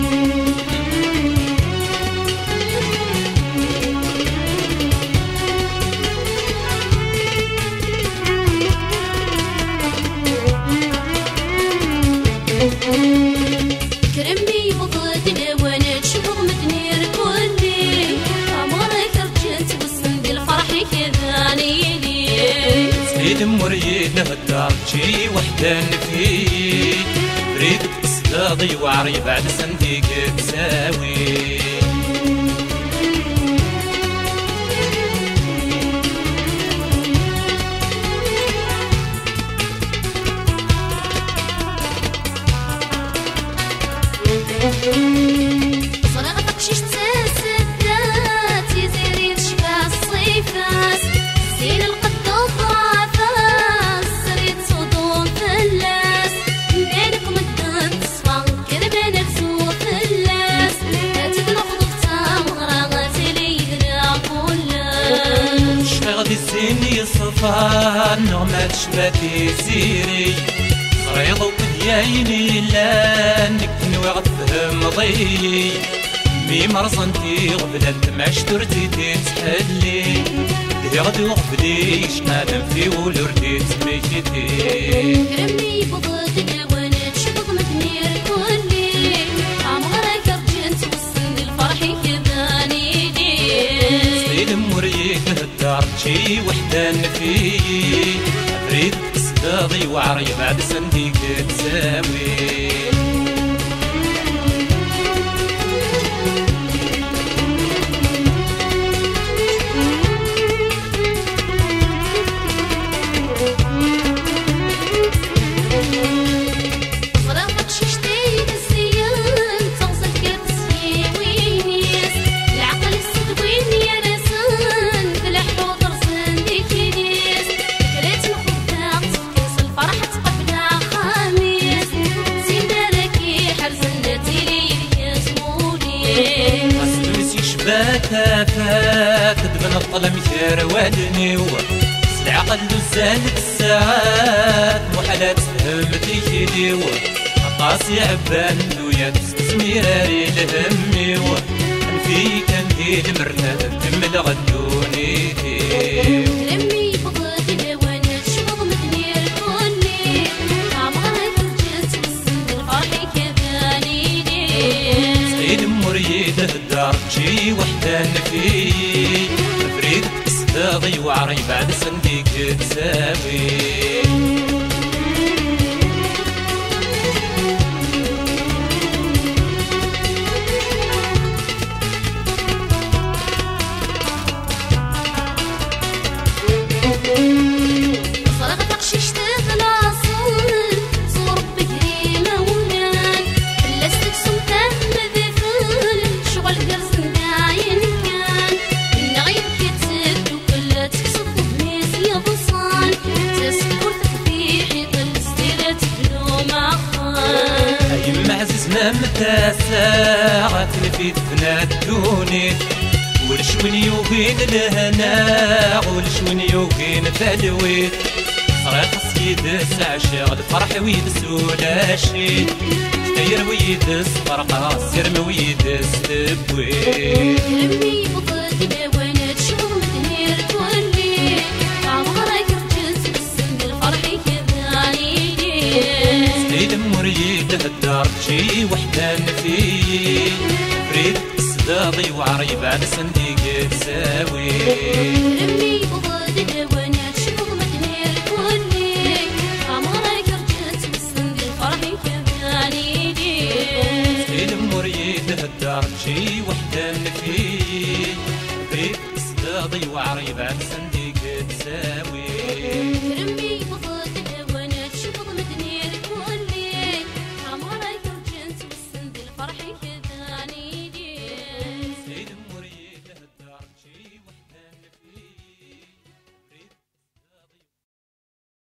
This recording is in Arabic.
كرمي بضدنا وانا تشبغ مدنير كلي عمرك رجعت وسند الفرح كذا نيلي سيد مريد الدار شي وحدة نفي بريدك تصداضي وعري بعد سنديك تساوي صرغتك شيش تسدات يزيري تشبع الصيفاس زين القد الضعفاس سريت صدوم فلاس بينك مدن تصفى كربان رسو فلاس تتنخض بتامغرا غازلي يدرع كلاس شغدي الزين يصفى نغمة شباتي سيري ريض وبديايني لانك نوغ تفهم ضيي مي مرصنتي غبلت ما شترتي تتحلي دي غدو غبلي شنادم في ولوردي تميكتي كرمي بضدنا وانا تشبغ مدنير كلي عمرك رجعت وسند الفرح كذا نيدي سيد مريد الدار شي وحدة نفي بريد تصداضي وعري بعد سنديك تساوي فات تدبن الظلم يروادني العقل وزان الساعات محالات فهمتي كيدي قاسي عبان دويا تسميراري لهمي في كان دي المرتاد كمل غدوني كرمي بضدنا وانا تشبغ مدنير كلي عمرك رجعت وسند الفرح كذا نيدي سيد مريد الدار شي وحدة نفي بريد تصداضي وعري بعد سنديك تساوي متى ساعة في تنادوني ولشون يوهين الهنا ولشون يوهين تلويت صراحة سيد سعشاغ الفرح ويد سولاشي تير ويد صفرقا سير ويد ستبويت كرمي بضدنا وانا تشبغ مدنير كلي عمرك رجعت وسند الفرح كذا نيدي سيد مريد الدار شي وحدة نفي بريد صداضي وعري بعد سنديك تساوي كرمي بضدنا وانا تشبغ مدنير كلي عمرك رجعت وسند الفرح كذا نيدي سيد مريد الدار شي وحدة نفي بريد صداضي وعري بعد سنديك تساوي كرمي بضدنا وانا تشبغ مدنير كلي عمرك رجعت وسند الفرح كذا